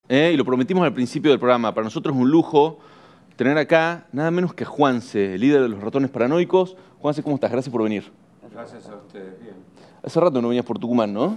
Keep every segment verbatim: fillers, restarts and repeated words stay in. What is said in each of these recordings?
¿eh? Y lo prometimos al principio del programa. Para nosotros es un lujo tener acá nada menos que Juanse, el líder de los Ratones Paranoicos. Juanse, ¿cómo estás? Gracias por venir. Gracias a ustedes, bien. Hace rato no venías por Tucumán, ¿no?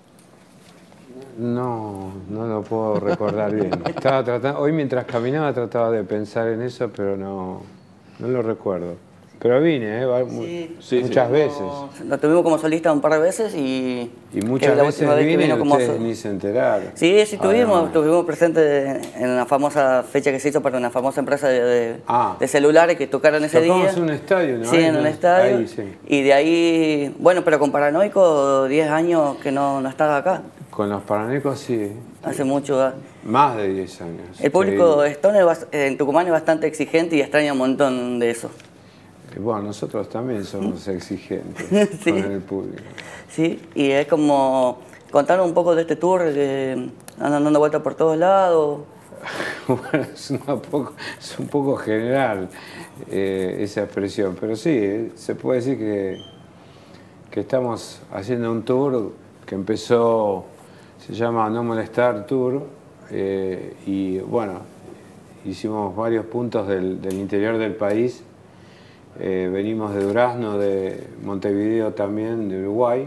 No, no lo puedo recordar bien. Estaba tratando, hoy mientras caminaba trataba de pensar en eso, pero no, no lo recuerdo. Pero vine, ¿eh? Sí, sí, muchas sí. veces. Lo tuvimos como solista un par de veces y... Y muchas veces vine y ustedes ni se enteraron. Sí, sí tuvimos, estuvimos presentes en una famosa fecha que se hizo para una famosa empresa de, de, ah. de celulares que tocaron ese día. Tocamos en un estadio, ¿no? Sí, en un estadio. Ahí, sí. Y de ahí, bueno, pero con Paranoico, diez años que no, no estaba acá. Con los Paranoicos sí. Hace mucho. ¿eh? Más de diez años. El público Stoner en Tucumán es bastante exigente y extraña un montón de eso. Bueno, nosotros también somos exigentes sí. con el público. Sí, y es como contarnos un poco de este tour que andan dando vueltas por todos lados. Bueno, es, una poco, es un poco general eh, esa expresión, pero sí, eh, se puede decir que, que estamos haciendo un tour que empezó, se llama No Molestar Tour, eh, y bueno, hicimos varios puntos del, del interior del país. Eh, venimos de Durazno, de Montevideo también, de Uruguay,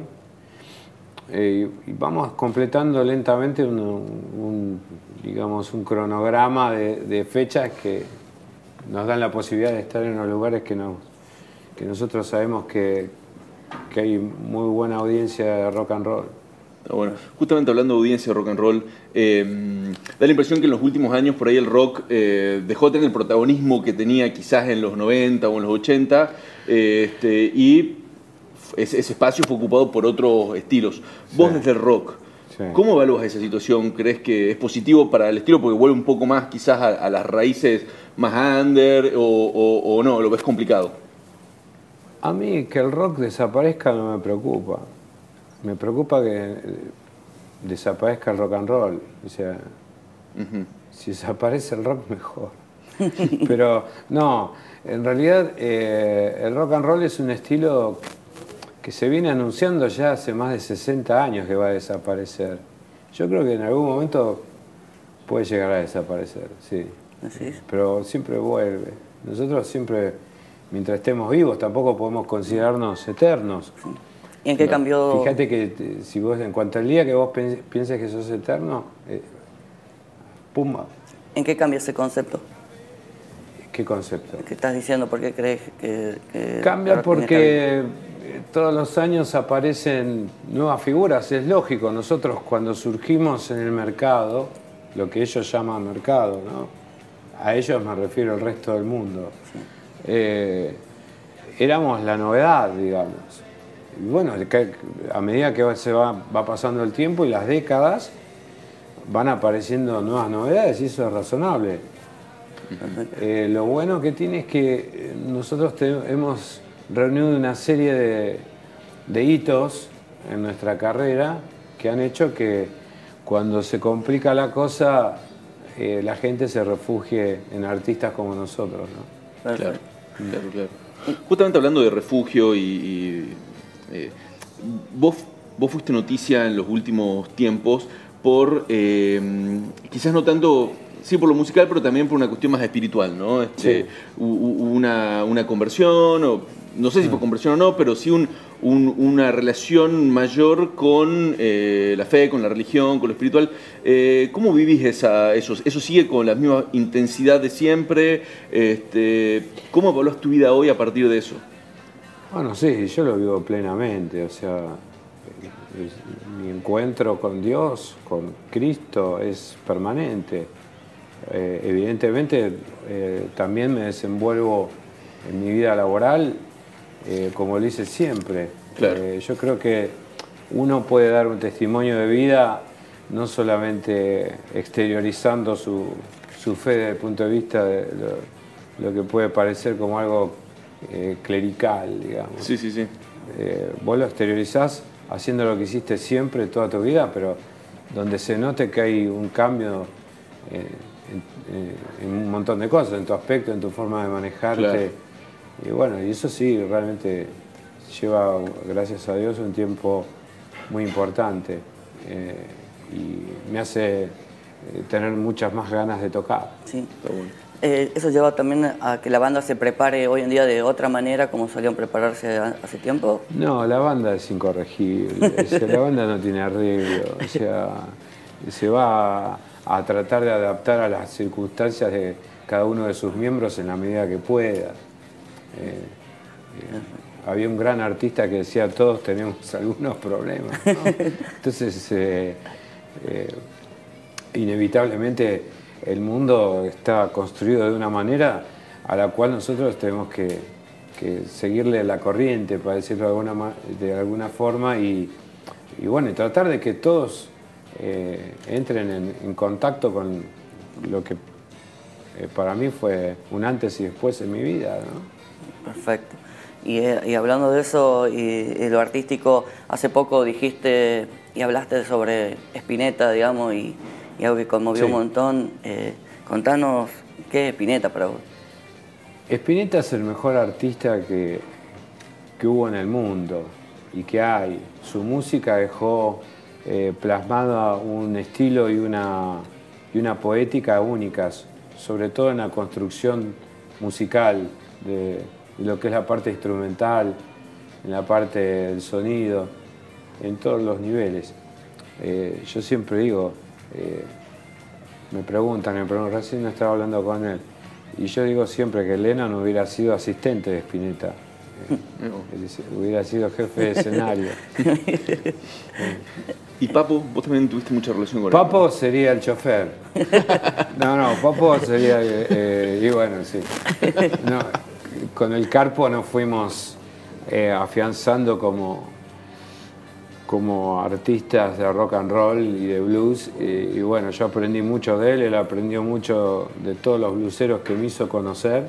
eh, y, y vamos completando lentamente un, un, digamos, un cronograma de, de fechas que nos dan la posibilidad de estar en los lugares que, nos, que nosotros sabemos que, que hay muy buena audiencia de rock and roll. Bueno, justamente hablando de audiencia de rock and roll, eh, da la impresión que en los últimos años por ahí el rock eh, dejó de tener el protagonismo que tenía quizás en los noventa o en los ochenta, eh, este, y ese, ese espacio fue ocupado por otros estilos. Vos sí. desde el rock, sí. ¿cómo evalúas esa situación? ¿Crees que es positivo para el estilo porque vuelve un poco más quizás a, a las raíces más under o, o, o no? ¿Lo ves complicado? A mí que el rock desaparezca no me preocupa. Me preocupa que desaparezca el rock and roll. O sea, uh-huh. si desaparece el rock, mejor. Pero no, en realidad eh, el rock and roll es un estilo que se viene anunciando ya hace más de sesenta años que va a desaparecer. Yo creo que en algún momento puede llegar a desaparecer, sí. ¿Así es? Pero siempre vuelve. Nosotros siempre, mientras estemos vivos, tampoco podemos considerarnos eternos. Sí. ¿Y en qué no, cambió? Fíjate que te, si vos, en cuanto al día que vos pienses que sos eterno, eh, pumba. ¿En qué cambia ese concepto? ¿Qué concepto? ¿Qué estás diciendo? ¿Por qué crees que...? que cambia porque todos los años aparecen nuevas figuras, es lógico. Nosotros cuando surgimos en el mercado, lo que ellos llaman mercado, ¿no? A ellos me refiero al resto del mundo. Sí. Eh, éramos la novedad, digamos. Y bueno, a medida que se va, va pasando el tiempo y las décadas, van apareciendo nuevas novedades y eso es razonable. Eh, lo bueno que tiene es que nosotros te, hemos reunido una serie de, de hitos en nuestra carrera que han hecho que cuando se complica la cosa, eh, la gente se refugie en artistas como nosotros, ¿no? Claro, claro, claro. Justamente hablando de refugio y... y Eh, vos, vos fuiste noticia en los últimos tiempos por, eh, quizás no tanto, sí por lo musical, pero también por una cuestión más espiritual, ¿no? Este, sí. una, una conversión, o, no sé si fue conversión o no, pero sí un, un, una relación mayor con eh, la fe, con la religión, con lo espiritual. Eh, ¿Cómo vivís esa, eso? ¿Eso sigue con la misma intensidad de siempre? Este, ¿Cómo evaluás tu vida hoy a partir de eso? Bueno, sí, yo lo vivo plenamente, o sea, mi encuentro con Dios, con Cristo, es permanente. Eh, evidentemente, eh, también me desenvuelvo en mi vida laboral, eh, como lo hice siempre. Claro. Eh, yo creo que uno puede dar un testimonio de vida no solamente exteriorizando su, su fe desde el punto de vista de lo, lo que puede parecer como algo Eh, clerical, digamos. Sí, sí, sí. Eh, vos lo exteriorizás haciendo lo que hiciste siempre toda tu vida, pero donde se note que hay un cambio eh, en, en un montón de cosas, en tu aspecto, en tu forma de manejarte. Claro. Y bueno, y eso sí, realmente lleva, gracias a Dios, un tiempo muy importante. Eh, y me hace eh, tener muchas más ganas de tocar. Sí. Bueno. Eh, ¿Eso lleva también a que la banda se prepare hoy en día de otra manera como solían prepararse hace tiempo? No, la banda es incorregible, o sea, la banda no tiene arreglo, o sea, se va a, a tratar de adaptar a las circunstancias de cada uno de sus miembros en la medida que pueda. Eh, eh, había un gran artista que decía todos tenemos algunos problemas, ¿no? Entonces, eh, eh, inevitablemente el mundo está construido de una manera a la cual nosotros tenemos que, que seguirle la corriente, para decirlo de alguna, de alguna forma, y, y bueno, y tratar de que todos eh, entren en, en contacto con lo que eh, para mí fue un antes y después en mi vida, ¿no? Perfecto. Y, y hablando de eso y, y lo artístico, hace poco dijiste y hablaste sobre Spinetta, digamos, y y algo que conmovió sí. un montón. Eh, contanos, ¿qué es Spinetta para vos? Spinetta es el mejor artista que, que hubo en el mundo y que hay. Su música dejó eh, plasmada un estilo y una, y una poética únicas, sobre todo en la construcción musical, de, de lo que es la parte instrumental, en la parte del sonido, en todos los niveles. Eh, yo siempre digo, Eh, me preguntan, me preguntan, recién estaba hablando con él, y yo digo siempre que Lennon hubiera sido asistente de Spinetta, eh, hubiera sido jefe de escenario. eh. ¿Y Papo? Vos también tuviste mucha relación con él. Papo sería el chofer. No, no, Papo sería, eh, y bueno, sí. No, con el Carpo nos fuimos eh, afianzando como como artistas de rock and roll y de blues, y, y bueno, yo aprendí mucho de él, él aprendió mucho de todos los blueseros que me hizo conocer,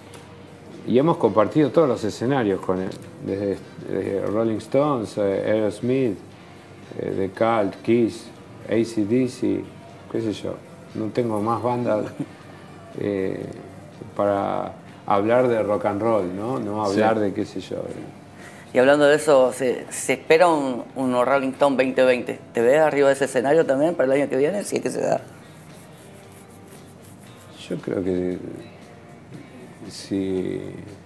y hemos compartido todos los escenarios con él, desde, desde Rolling Stones, eh, Aerosmith, eh, The Cult, Kiss, A C D C, qué sé yo, no tengo más bandas eh, para hablar de rock and roll, no, no hablar sí. de qué sé yo. Y hablando de eso, se, se espera un, un Rolling Stone veinte veinte. ¿Te ves arriba de ese escenario también para el año que viene? Si es que se da. Yo creo que si,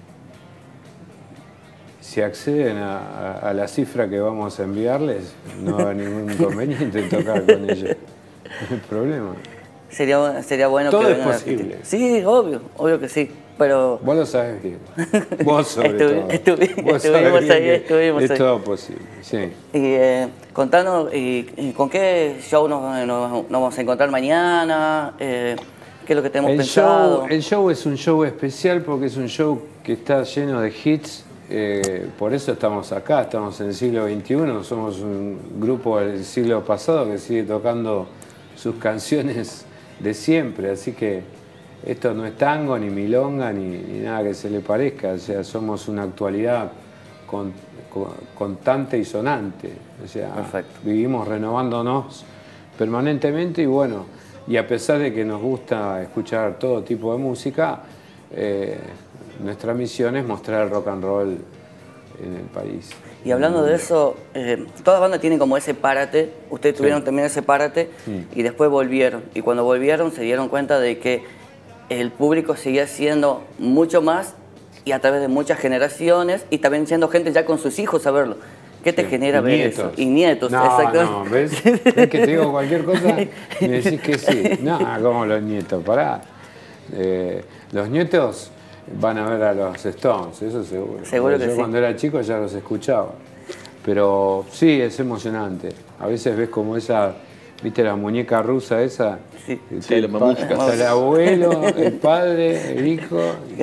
si acceden a, a, a la cifra que vamos a enviarles, no va a haber ningún inconveniente en tocar con ellos. No hay problema. Sería, sería bueno Todo que es posible. Sí, obvio, obvio que sí. Pero vos lo sabes bien. Vos sobre Estuvi, todo. Estuvi, Vos estuvimos ahí, estuvimos es ahí. todo posible, sí. Y eh, contanos, y, y ¿con qué show nos, nos, nos vamos a encontrar mañana? Eh, ¿Qué es lo que tenemos el pensado? Show, el show es un show especial porque es un show que está lleno de hits. Eh, por eso estamos acá, estamos en el siglo veintiuno. Somos un grupo del siglo pasado que sigue tocando sus canciones de siempre. Así que esto no es tango, ni milonga, ni, ni nada que se le parezca. O sea, somos una actualidad con, con, constante y sonante. O sea, perfecto. Vivimos renovándonos permanentemente y bueno, y a pesar de que nos gusta escuchar todo tipo de música, eh, nuestra misión es mostrar el rock and roll en el país. Y hablando de eso, eh, todas bandas tienen como ese párate, ustedes tuvieron sí. también ese párate sí. y después volvieron. Y cuando volvieron se dieron cuenta de que el público seguía siendo mucho más y a través de muchas generaciones y también siendo gente ya con sus hijos a verlo. ¿Qué te sí. genera y ver nietos. eso? Y nietos, no, exactamente. No, ¿ves? ¿Ves que te digo cualquier cosa? Me decís que sí. No, como los nietos, pará. Eh, los nietos van a ver a los Stones, eso seguro. Seguro que Yo sí. cuando era chico ya los escuchaba. Pero sí, es emocionante. A veces ves como esa, ¿viste la muñeca rusa esa? Sí, sí la mamushka. Está el abuelo, el padre, el hijo,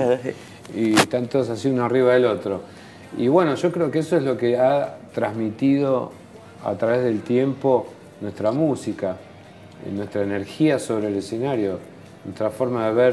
y, y están todos así uno arriba del otro. Y bueno, yo creo que eso es lo que ha transmitido a través del tiempo nuestra música, nuestra energía sobre el escenario, nuestra forma de ver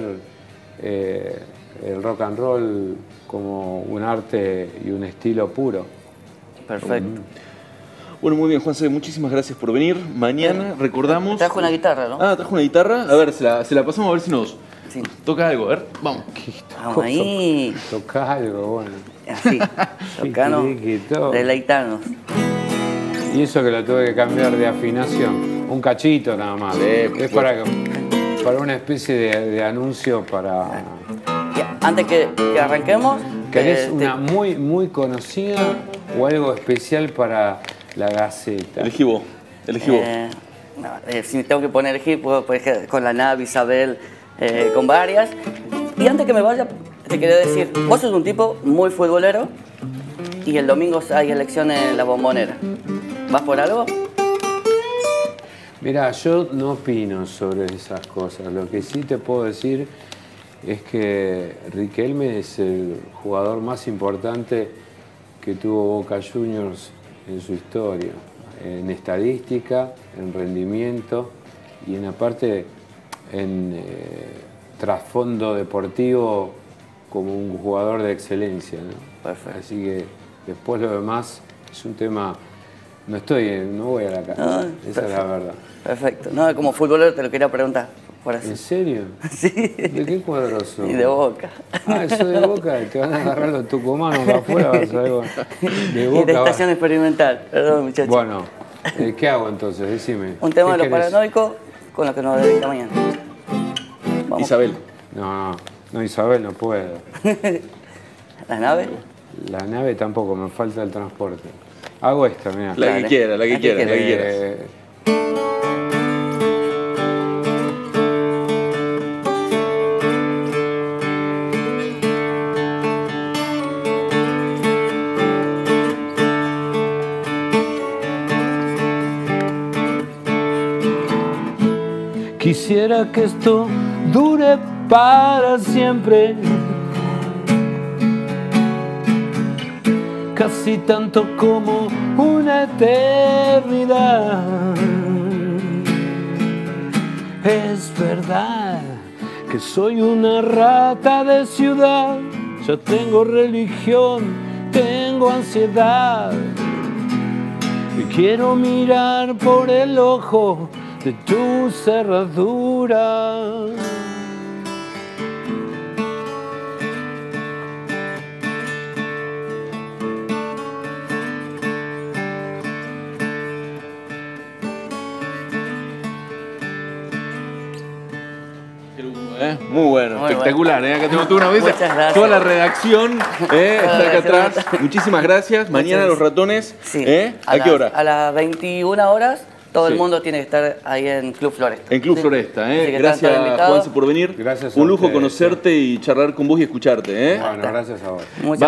eh, el rock and roll como un arte y un estilo puro. Perfecto. Bueno, muy bien, Juanse, muchísimas gracias por venir. Mañana bueno, recordamos... Trajo una guitarra, ¿no? Ah, trajo una guitarra. A ver, se la, se la pasamos a ver si nos sí. toca algo. A ver, vamos. Vamos ahí. Toca algo, bueno. Así, tocanos, deleitanos. Y eso que lo tuve que cambiar de afinación. Un cachito nada más. Sí, es para, para una especie de, de anuncio para... Y antes que, que arranquemos... ¿Querés eh, una te- muy, muy conocida o algo especial para la Gaceta? Elegí vos, elegí vos. Eh, no, eh, si tengo que poner elegir, puedo poner con la Nav, Isabel, eh, con varias. Y antes que me vaya, te quería decir, vos sos un tipo muy futbolero y el domingo hay elecciones en la Bombonera. ¿Vas por algo? Mirá, yo no opino sobre esas cosas. Lo que sí te puedo decir es que Riquelme es el jugador más importante que tuvo Boca Juniors en su historia, en estadística, en rendimiento y en aparte en eh, trasfondo deportivo como un jugador de excelencia, ¿no? Perfecto. Así que después lo demás es un tema, no estoy, en- no voy a la calle, Ah, esa es la verdad. Perfecto. No, como futbolero te lo quería preguntar. Por así. ¿En serio? Sí. ¿De qué cuadro sos? Y de Boca. Ah, eso de Boca, te van a agarrar los tucumanos acá afuera, vas a ver, de Y de Boca vas. estación experimental. Perdón, muchachos. Bueno, eh, ¿qué hago entonces? Decime. Un tema de ¿Qué lo querés? paranoico con lo que nos dedica mañana. Vamos. Isabel. No, no, no, Isabel, no puedo. ¿La nave? La nave tampoco, me falta el transporte. Hago esta, mira. La Dale. que quieras, la que La que quieras, la que quieras. quieras. Eh, Quisiera que esto dure para siempre, casi tanto como una eternidad. Es verdad que soy una rata de ciudad, yo tengo religión, tengo ansiedad y quiero mirar por el ojo de tu cerradura. ¿Eh? Muy bueno, Muy espectacular. bueno. ¿eh? Acá tenemos toda una mesa, Muchas gracias. toda la redacción ¿eh? está acá gracias. atrás. Muchísimas gracias. Mañana los ratones. Sí. ¿eh? ¿A, las- qué hora? A las veintiuna horas. Todo Sí. el mundo tiene que estar ahí en Club Floresta. En Club Sí. Floresta. Así ¿eh? que Gracias, están todos invitados. Juanse, por venir. Gracias a Un lujo ustedes, conocerte y charlar con vos y escucharte. ¿eh? Bueno, gracias a vos. Muchas